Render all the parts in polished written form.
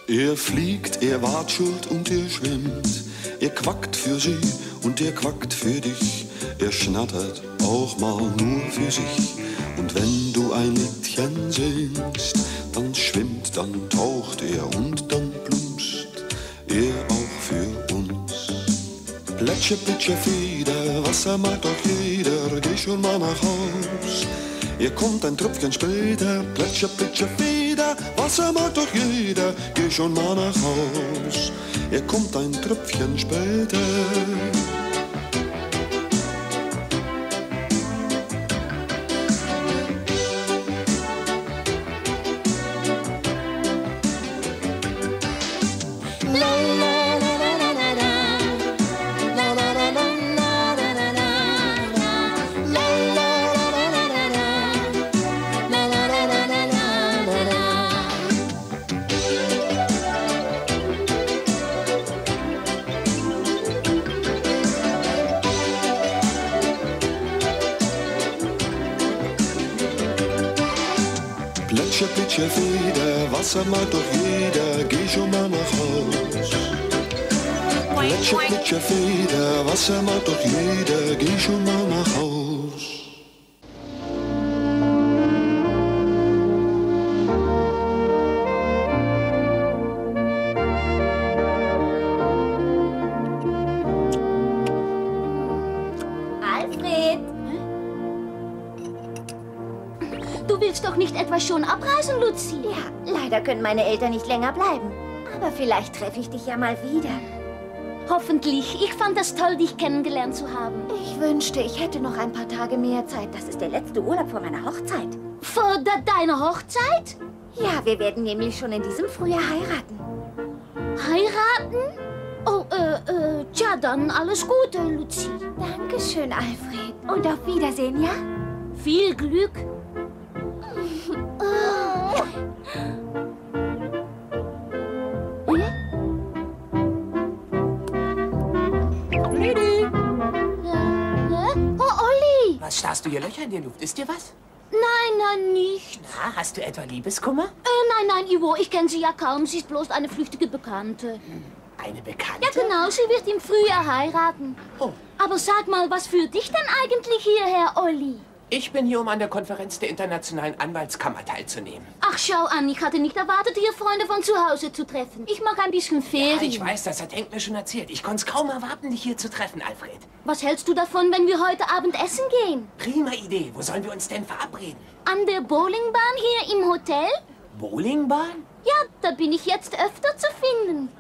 Er fliegt, er watschelt und er schwimmt. Er quackt für sie und er quackt für dich. Er schnattert auch mal nur für sich. Und wenn du ein Liedchen singst, dann schwimmt, dann taucht er und dann plumpst er auch für uns. Plätscher, plätscher, Feder, Wasser mag doch jeder, geh schon mal nach Haus. Er kommt ein Tröpfchen später, plätscher, plätscher, Feder, Wasser mag doch jeder, geh schon mal nach Haus. Er kommt ein Tröpfchen später. Plätscher, plätscher, Feder, Wasser mag doch jeder, geh schon mal nach Haus. Plätscher, plätscher, Feder, Wasser mag doch jeder, geh schon mal nach Haus. Du willst doch nicht etwa schon abreisen, Luzi? Ja, leider können meine Eltern nicht länger bleiben. Aber vielleicht treffe ich dich ja mal wieder. Hoffentlich. Ich fand es toll, dich kennengelernt zu haben. Ich wünschte, ich hätte noch ein paar Tage mehr Zeit. Das ist der letzte Urlaub vor meiner Hochzeit. Vor deiner Hochzeit? Ja, wir werden nämlich schon in diesem Frühjahr heiraten. Heiraten? Oh, tja, dann alles Gute, Luzi. Dankeschön, Alfred. Und auf Wiedersehen, ja? Viel Glück. Oh, Olli! Was starrst du hier Löcher in die Luft? Ist dir was? Nein, nicht. Na, hast du etwa Liebeskummer? Nein, Ivo, ich kenne sie ja kaum. Sie ist bloß eine flüchtige Bekannte. Eine Bekannte? Ja, genau, sie wird im Frühjahr heiraten. Oh. Aber sag mal, was führt dich denn eigentlich hierher, Olli? Ich bin hier, um an der Konferenz der Internationalen Anwaltskammer teilzunehmen. Ach, schau an, ich hatte nicht erwartet, hier Freunde von zu Hause zu treffen. Ich mache ein bisschen Ferien. Ja, ich weiß, das hat Henk mir schon erzählt. Ich konnte es kaum erwarten, dich hier zu treffen, Alfred. Was hältst du davon, wenn wir heute Abend essen gehen? Prima Idee. Wo sollen wir uns denn verabreden? An der Bowlingbahn hier im Hotel? Bowlingbahn? Ja, da bin ich jetzt öfter zu finden.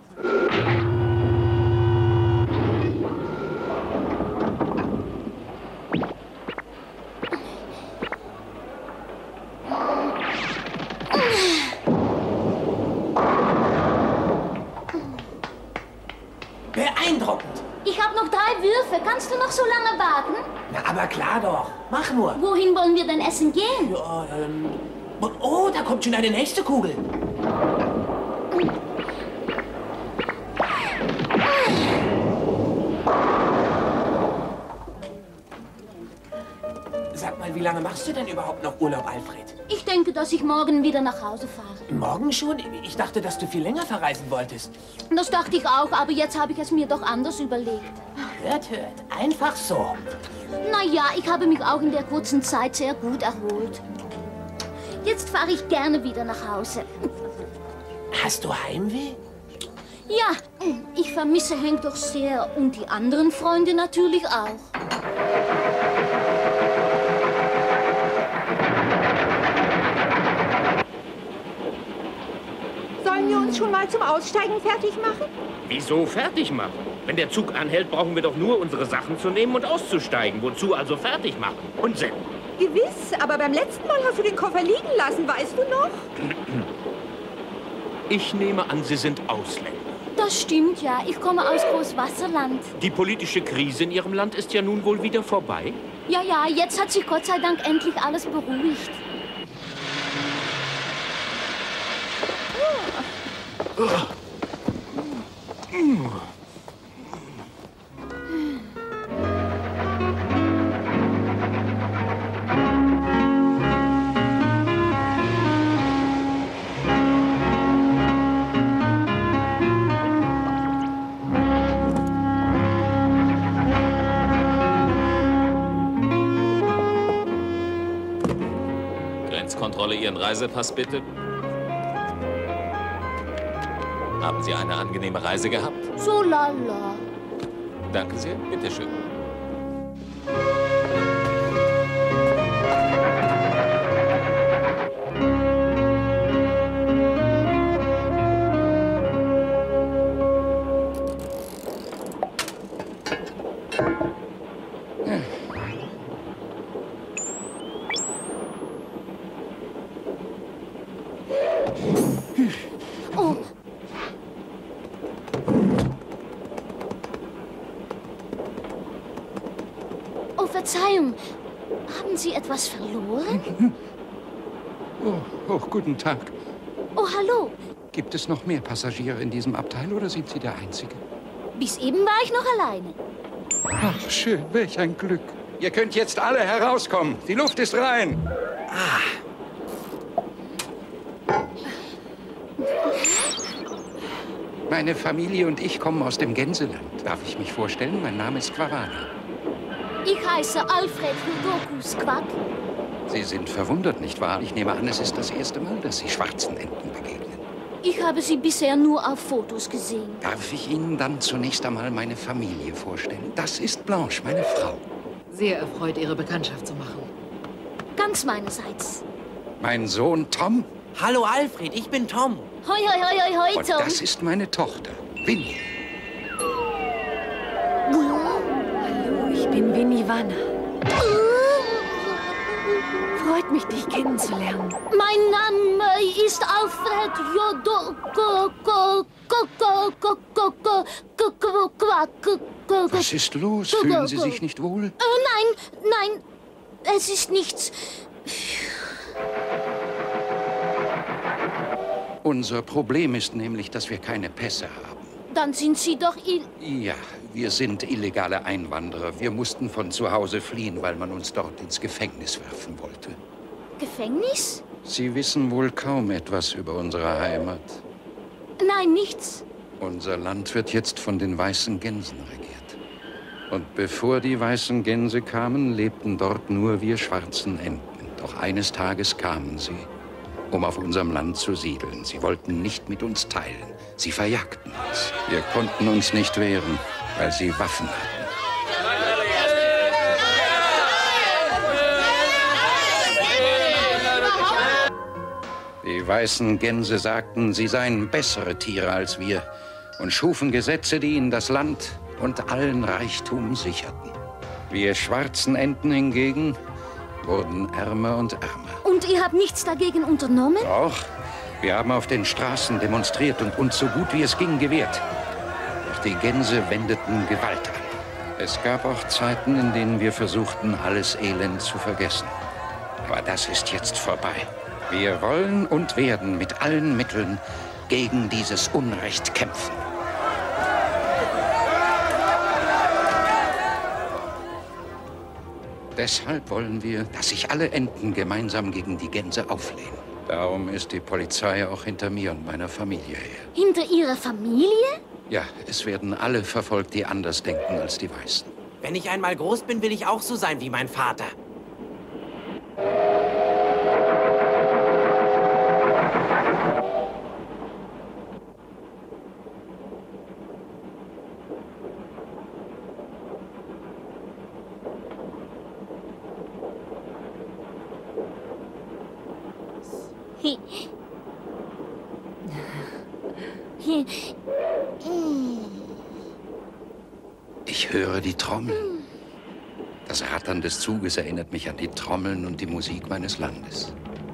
Beeindruckend. Ich habe noch 3 Würfe. Kannst du noch so lange warten? Na, aber klar doch. Mach nur. Wohin wollen wir denn essen gehen? Ja, oh, da kommt schon eine nächste Kugel. Sag mal, wie lange machst du denn überhaupt noch Urlaub, Alfred? Ich denke, dass ich morgen wieder nach Hause fahre. Morgen schon? Ich dachte, dass du viel länger verreisen wolltest. Das dachte ich auch, aber jetzt habe ich es mir doch anders überlegt. Hört. Einfach so. Naja, ich habe mich auch in der kurzen Zeit sehr gut erholt. Jetzt fahre ich gerne wieder nach Hause. Hast du Heimweh? Ja, ich vermisse Henk doch sehr und die anderen Freunde natürlich auch. Sollen wir uns schon mal zum Aussteigen fertig machen? Wieso fertig machen? Wenn der Zug anhält, brauchen wir doch nur unsere Sachen zu nehmen und auszusteigen. Wozu also fertig machen? Unsinn. Gewiss, aber beim letzten Mal hast du den Koffer liegen lassen, weißt du noch? Ich nehme an, Sie sind Ausländer. Das stimmt ja. Ich komme aus Großwasserland. Die politische Krise in Ihrem Land ist ja nun wohl wieder vorbei? Ja, jetzt hat sich Gott sei Dank endlich alles beruhigt. Grenzkontrolle, Ihren Reisepass bitte. Haben Sie eine angenehme Reise gehabt? So lala. Danke sehr, bitteschön. Oh. Oh, Verzeihung. Haben Sie etwas verloren? Oh, guten Tag. Oh, hallo. Gibt es noch mehr Passagiere in diesem Abteil oder sind Sie der Einzige? Bis eben war ich noch alleine. Ach, schön, welch ein Glück. Ihr könnt jetzt alle herauskommen. Die Luft ist rein. Meine Familie und ich kommen aus dem Gänseland. Darf ich mich vorstellen? Mein Name ist Quavana. Ich heiße Alfred Jodokus Quack. Sie sind verwundert, nicht wahr? Ich nehme an, es ist das erste Mal, dass Sie schwarzen Enten begegnen. Ich habe sie bisher nur auf Fotos gesehen. Darf ich Ihnen dann zunächst einmal meine Familie vorstellen? Das ist Blanche, meine Frau. Sehr erfreut, Ihre Bekanntschaft zu machen. Ganz meinerseits. Mein Sohn Tom. Hallo Alfred, ich bin Tom. Hoi, hoi, hoi, hoi, hoi, Und Tom. das ist meine Tochter, Winnie. Hallo, ich bin Winnie Wanner. Freut mich, dich kennenzulernen. Mein Name ist Alfred Jodokus. Was ist los? Fühlen Sie sich nicht wohl? Nein, es ist nichts. Unser Problem ist nämlich, dass wir keine Pässe haben. Dann sind Sie doch Ja, wir sind illegale Einwanderer. Wir mussten von zu Hause fliehen, weil man uns dort ins Gefängnis werfen wollte. Gefängnis? Sie wissen wohl kaum etwas über unsere Heimat. Nein, nichts. Unser Land wird jetzt von den weißen Gänsen regiert. Und bevor die weißen Gänse kamen, lebten dort nur wir schwarzen Enten. Doch eines Tages kamen sie, um auf unserem Land zu siedeln. Sie wollten nicht mit uns teilen. Sie verjagten uns. Wir konnten uns nicht wehren, weil sie Waffen hatten. Die weißen Gänse sagten, sie seien bessere Tiere als wir und schufen Gesetze, die ihnen das Land und allen Reichtum sicherten. Wir schwarzen Enten hingegen wurden ärmer und ärmer. Und ihr habt nichts dagegen unternommen? Doch, wir haben auf den Straßen demonstriert und uns so gut wie es ging gewehrt. Doch die Gänse wendeten Gewalt an. Es gab auch Zeiten, in denen wir versuchten, alles Elend zu vergessen. Aber das ist jetzt vorbei. Wir wollen und werden mit allen Mitteln gegen dieses Unrecht kämpfen. Deshalb wollen wir, dass sich alle Enten gemeinsam gegen die Gänse auflehnen. Darum ist die Polizei auch hinter mir und meiner Familie her. Hinter Ihrer Familie? Ja, es werden alle verfolgt, die anders denken als die Weißen. Wenn ich einmal groß bin, will ich auch so sein wie mein Vater. Ich höre die Trommeln. Das Rattern des Zuges erinnert mich an die Trommeln und die Musik meines Landes.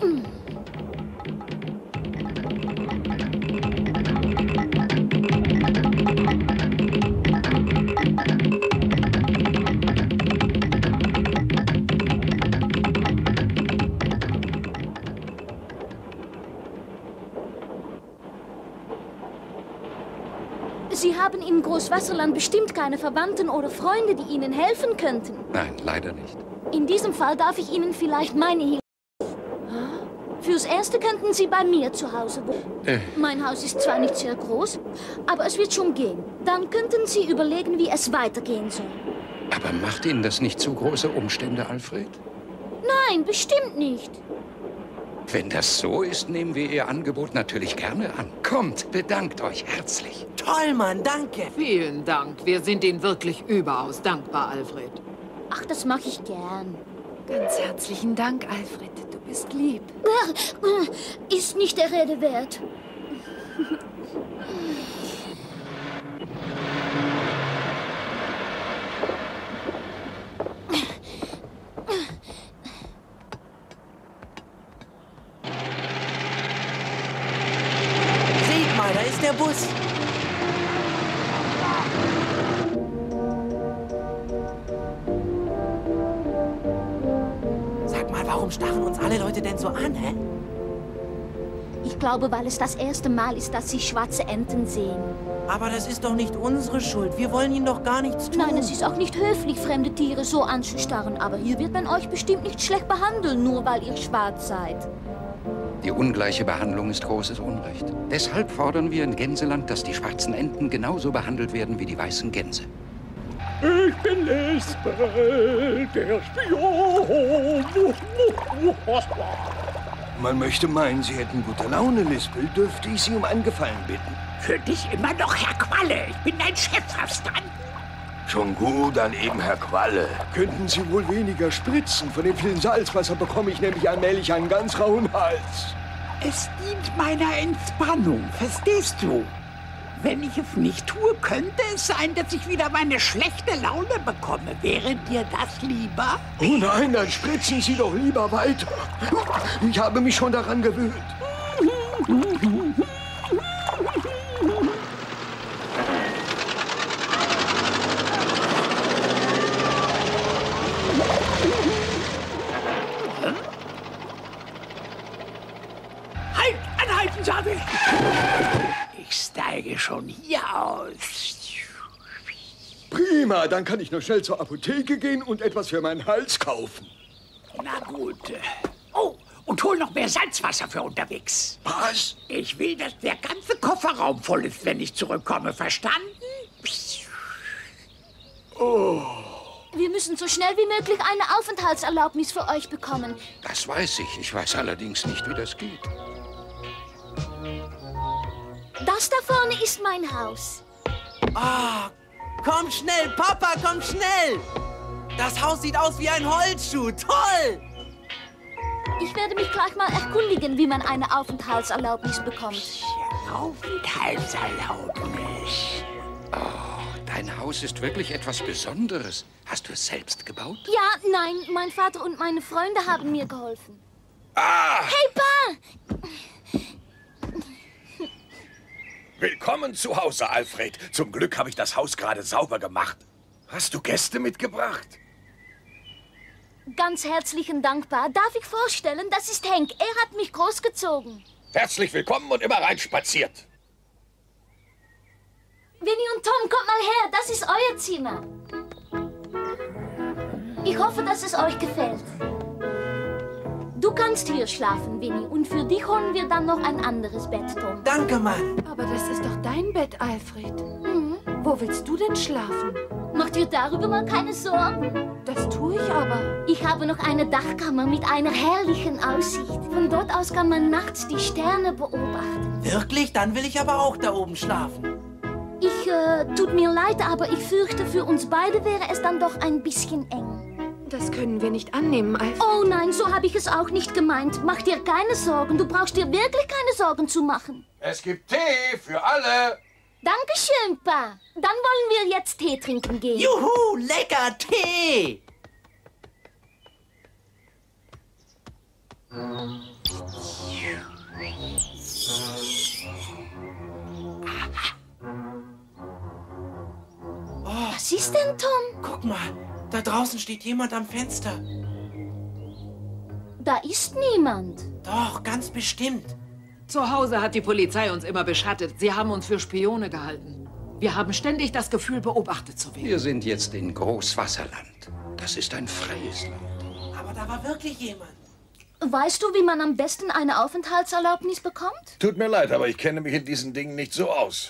Sie haben im Großwasserland bestimmt keine Verwandten oder Freunde, die Ihnen helfen könnten. Nein, leider nicht. In diesem Fall darf ich Ihnen vielleicht meine Hilfe. Fürs Erste könnten Sie bei mir zu Hause wohnen. Mein Haus ist zwar nicht sehr groß, aber es wird schon gehen. Dann könnten Sie überlegen, wie es weitergehen soll. Aber macht Ihnen das nicht zu große Umstände, Alfred? Nein, bestimmt nicht. Wenn das so ist, nehmen wir Ihr Angebot natürlich gerne an. Kommt, bedankt euch herzlich. Toll, Mann, danke. Vielen Dank. Wir sind Ihnen wirklich überaus dankbar, Alfred. Ach, das mache ich gern. Ganz herzlichen Dank, Alfred. Du bist lieb. Ist nicht der Rede wert. Seht mal, da ist der Bus. Sag mal, warum starren uns alle Leute denn so an, hä? Ich glaube, weil es das erste Mal ist, dass Sie schwarze Enten sehen. Aber das ist doch nicht unsere Schuld. Wir wollen ihnen doch gar nichts tun. Nein, es ist auch nicht höflich, fremde Tiere so anzustarren. Aber hier wird man euch bestimmt nicht schlecht behandeln, nur weil ihr schwarz seid. Die ungleiche Behandlung ist großes Unrecht. Deshalb fordern wir in Gänseland, dass die schwarzen Enten genauso behandelt werden wie die weißen Gänse. Ich bin Lispel, der Spion. Man möchte meinen, Sie hätten gute Laune, Lispel. Dürfte ich Sie um einen Gefallen bitten? Für dich immer noch Herr Qualle. Ich bin dein Chef, verstanden? Schon gut, dann eben Herr Qualle. Könnten Sie wohl weniger spritzen? Von dem vielen Salzwasser bekomme ich nämlich allmählich einen ganz rauen Hals. Es dient meiner Entspannung, verstehst du? Wenn ich es nicht tue, könnte es sein, dass ich wieder meine schlechte Laune bekomme. Wäre dir das lieber? Oh nein, dann spritzen Sie doch lieber weiter. Ich habe mich schon daran gewöhnt. Halt! Anhalten, sage ich! Ich steige schon hier aus. Prima, dann kann ich noch schnell zur Apotheke gehen und etwas für meinen Hals kaufen. Na gut. Oh, und hol noch mehr Salzwasser für unterwegs. Was? Ich will, dass der ganze Kofferraum voll ist, wenn ich zurückkomme. Verstanden? Oh. Wir müssen so schnell wie möglich eine Aufenthaltserlaubnis für euch bekommen. Das weiß ich. Ich weiß allerdings nicht, wie das geht. Das da vorne ist mein Haus. Ah, komm schnell, Papa, komm schnell! Das Haus sieht aus wie ein Holzschuh. Toll! Ich werde mich gleich mal erkundigen, wie man eine Aufenthaltserlaubnis bekommt. Aufenthaltserlaubnis. Oh, dein Haus ist wirklich etwas Besonderes. Hast du es selbst gebaut? Ja, nein, mein Vater und meine Freunde haben mir geholfen. Ah! Hey, Pa! Willkommen zu Hause, Alfred. Zum Glück habe ich das Haus gerade sauber gemacht. Hast du Gäste mitgebracht? Ganz herzlichen Dank, Pa. Darf ich vorstellen, das ist Henk. Er hat mich großgezogen. Herzlich willkommen und immer reinspaziert. Winnie und Tom, kommt mal her. Das ist euer Zimmer. Ich hoffe, dass es euch gefällt. Du kannst hier schlafen, Winnie. Und für dich holen wir dann noch ein anderes Bett, Tom. Danke, Mann. Aber das ist doch dein Bett, Alfred. Mhm. Wo willst du denn schlafen? Mach dir darüber mal keine Sorgen. Das tue ich aber. Ich habe noch eine Dachkammer mit einer herrlichen Aussicht. Von dort aus kann man nachts die Sterne beobachten. Wirklich? Dann will ich aber auch da oben schlafen. Tut mir leid, aber ich fürchte, für uns beide wäre es dann doch ein bisschen eng. Das können wir nicht annehmen, Alfred. Oh nein, so habe ich es auch nicht gemeint. Mach dir keine Sorgen. Du brauchst dir wirklich keine Sorgen zu machen. Es gibt Tee für alle. Dankeschön, Pa. Dann wollen wir jetzt Tee trinken gehen. Juhu, lecker Tee! Was ist denn, Tom? Guck mal, da draußen steht jemand am Fenster. Da ist niemand. Doch, ganz bestimmt. Zu Hause hat die Polizei uns immer beschattet. Sie haben uns für Spione gehalten. Wir haben ständig das Gefühl, beobachtet zu werden. Wir sind jetzt in Großwasserland. Das ist ein freies Land. Aber da war wirklich jemand. Weißt du, wie man am besten eine Aufenthaltserlaubnis bekommt? Tut mir leid, aber ich kenne mich in diesen Dingen nicht so aus.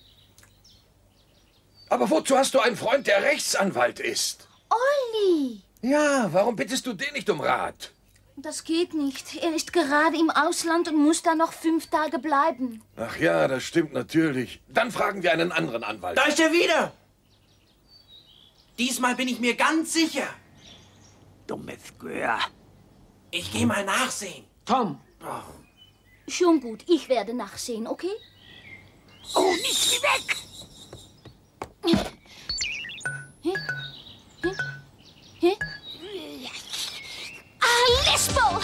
Aber wozu hast du einen Freund, der Rechtsanwalt ist? Olli! Ja, warum bittest du den nicht um Rat? Das geht nicht. Er ist gerade im Ausland und muss da noch 5 Tage bleiben. Ach ja, das stimmt natürlich. Dann fragen wir einen anderen Anwalt. Da ist er wieder. Diesmal bin ich mir ganz sicher. Dummes Gör. Ich gehe mal nachsehen. Tom. Oh. Schon gut, ich werde nachsehen, okay? Oh, nicht wie weg! Lispel!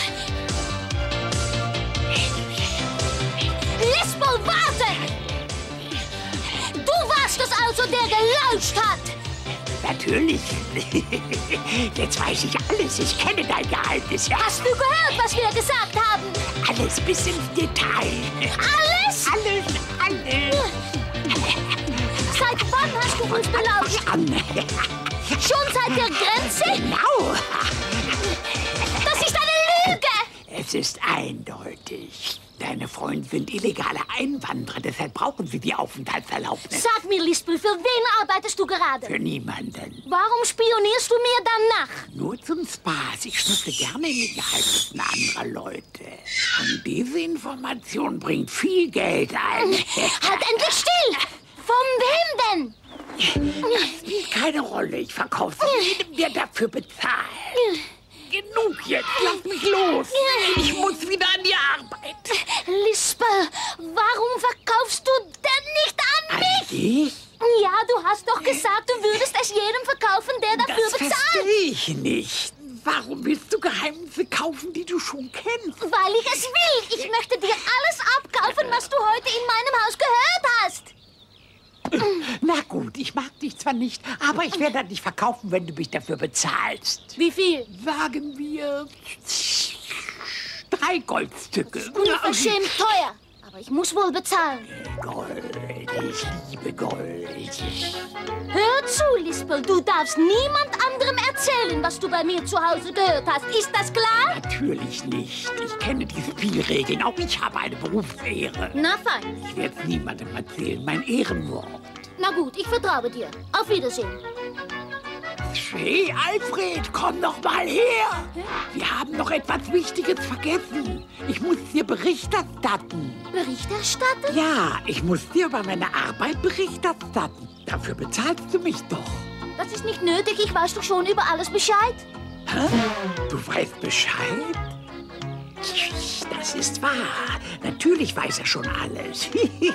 Lispel, warte! Du warst es also, der gelauscht hat! Natürlich. Jetzt weiß ich alles. Ich kenne dein Geheimnis. Hast du gehört, was wir gesagt haben? Alles bis ins Detail. Alles? Alles. Seit wann hast du uns belauscht? Schon seit der Grenze? Genau. Das ist eine Lüge! Es ist eindeutig. Deine Freunde sind illegale Einwanderer, deshalb brauchen sie die Aufenthaltserlaubnis. Sag mir, Lispel, für wen arbeitest du gerade? Für niemanden. Warum spionierst du mir dann nach? Nur zum Spaß. Ich schnüffle gerne in die Geheimnissen anderer Leute. Und diese Information bringt viel Geld ein. Halt endlich still! Von wem denn? Das spielt keine Rolle. Ich verkaufe jedem, der dafür bezahlt. Genug jetzt. Lass mich los. Ich muss wieder an die Arbeit. Lispel, warum verkaufst du denn nicht an mich? Ich? Ja, du hast doch gesagt, du würdest es jedem verkaufen, der dafür bezahlt. Das verstehe ich nicht. Warum willst du Geheimnisse kaufen, die du schon kennst? Weil ich es will. Ich möchte dir alles abkaufen, was du heute in meinem Haus gehört hast. Na gut, ich mag dich zwar nicht, aber ich werde dich verkaufen, wenn du mich dafür bezahlst. Wie viel? Sagen wir 3 Goldstücke. Unverschämt teuer. Aber ich muss wohl bezahlen. Gold, ich liebe Gold. Hör zu, Lispel, du darfst niemand anderem erzählen, was du bei mir zu Hause gehört hast. Ist das klar? Natürlich nicht. Ich kenne die Spielregeln. Auch ich habe eine Berufsehre. Na fein. Ich werde es niemandem erzählen. Mein Ehrenwort. Na gut, ich vertraue dir. Auf Wiedersehen. Hey, Alfred, komm noch mal her. Wir haben noch etwas Wichtiges vergessen. Ich muss dir Bericht erstatten. Bericht erstatten? Ja, ich muss dir über meine Arbeit Bericht erstatten. Dafür bezahlst du mich doch. Das ist nicht nötig, ich weiß doch schon über alles Bescheid. Hä? Du weißt Bescheid? Das ist wahr. Natürlich weiß er schon alles.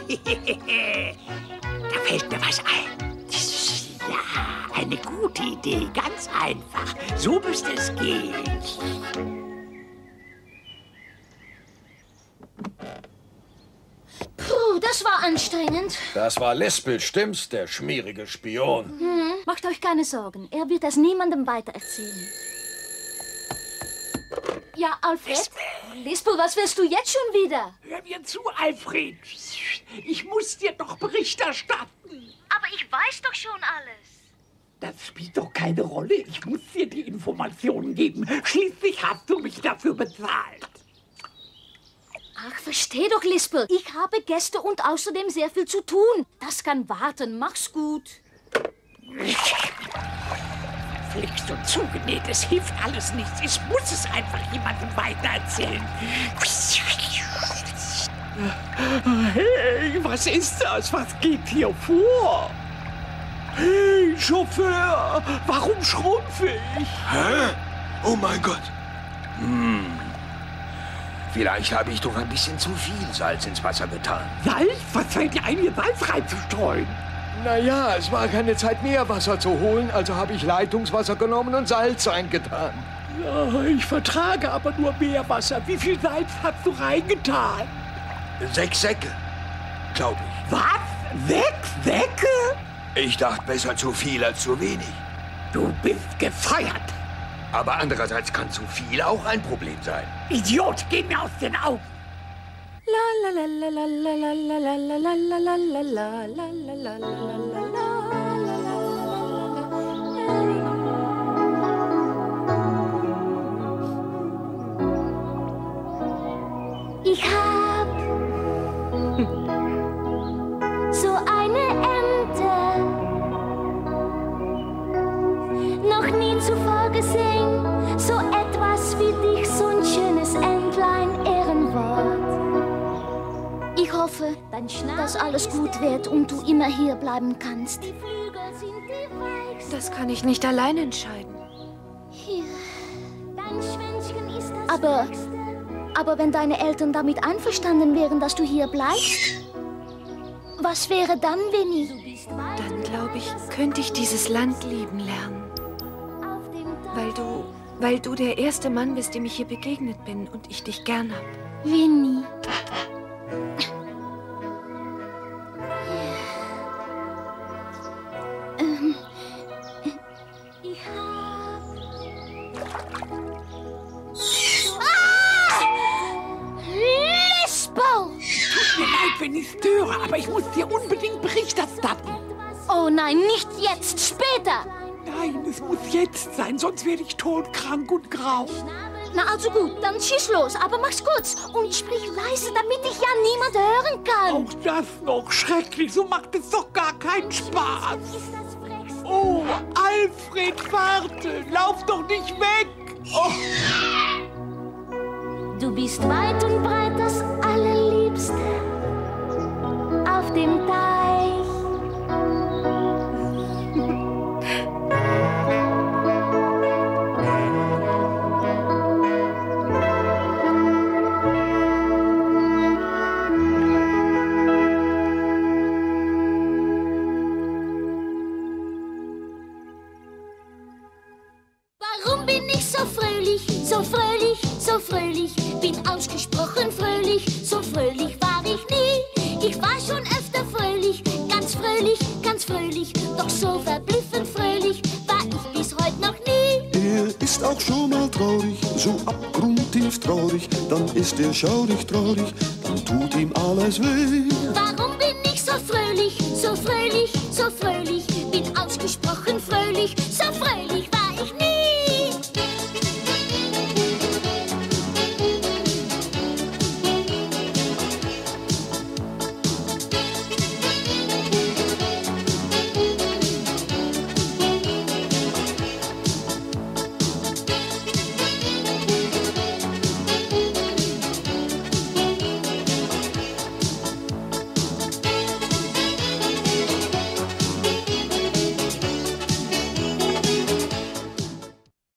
Da fällt mir was ein. Ja, eine gute Idee, ganz einfach. So müsste es gehen. Puh, das war anstrengend. Das war Lispel, stimmt's, der schmierige Spion. Macht euch keine Sorgen, er wird das niemandem weitererzählen. Ja, Alfred? Lispel, was willst du jetzt schon wieder? Hör mir zu, Alfred. Ich muss dir doch Bericht erstatten. Aber ich weiß doch schon alles. Das spielt doch keine Rolle. Ich muss dir die Informationen geben. Schließlich hast du mich dafür bezahlt. Ach, versteh doch, Lispel. Ich habe Gäste und außerdem sehr viel zu tun. Das kann warten. Mach's gut. Verflixt und zugenäht. Es hilft alles nichts. Ich muss es einfach jemandem weitererzählen. Hey, was ist das? Was geht hier vor? Hey, Chauffeur, warum schrumpfe ich? Hä? Oh mein Gott. Vielleicht habe ich doch ein bisschen zu viel Salz ins Wasser getan. Salz? Was fällt dir ein, hier Salz reinzustreuen? Naja, es war keine Zeit, Meerwasser zu holen, also habe ich Leitungswasser genommen und Salz eingetan. Ja, ich vertrage aber nur Meerwasser. Wie viel Salz hast du reingetan? 6 Säcke, glaube ich. Was? 6 Säcke? Ich dachte, besser zu viel als zu wenig. Du bist gefeuert. Aber andererseits kann zu viel auch ein Problem sein. Idiot, geh mir aus den Augen. Ich hab so eine Ente noch nie zuvor gesehen, so etwas wie dich, so ein hoffe, dass alles gut wird und du immer hier bleiben kannst. Das kann ich nicht allein entscheiden. Hier. Aber wenn deine Eltern damit einverstanden wären, dass du hier bleibst, was wäre dann, Winnie? Dann, glaube ich, könnte ich dieses Land lieben lernen. Weil du der erste Mann bist, dem ich hier begegnet bin und ich dich gern hab. Winnie. Wenn ich störe, aber ich muss dir unbedingt Bericht erstatten. Oh nein, nicht jetzt, später. Nein, es muss jetzt sein, sonst werde ich todkrank und grau. Na also gut, dann schieß los, aber mach's kurz. Und sprich leise, damit dich ja niemand hören kann. Auch das noch schrecklich, so macht es doch gar keinen Spaß. Oh, Alfred, warte, lauf doch nicht weg. Oh. Du bist weit und breit das Allerliebste auf dem Teich. Warum bin ich so fröhlich, so fröhlich, so fröhlich? Bin ausgesprochen fröhlich, so fröhlich war ich nie. Ich war schon öfter fröhlich, ganz fröhlich, ganz fröhlich. Doch so verblüffend fröhlich war ich bis heute noch nie. Er ist auch schon mal traurig, so abgrundtief traurig. Dann ist er schaurig traurig, dann tut ihm alles weh. Warum bin ich so fröhlich, so fröhlich, so fröhlich? Bin ausgesprochen fröhlich, so fröhlich war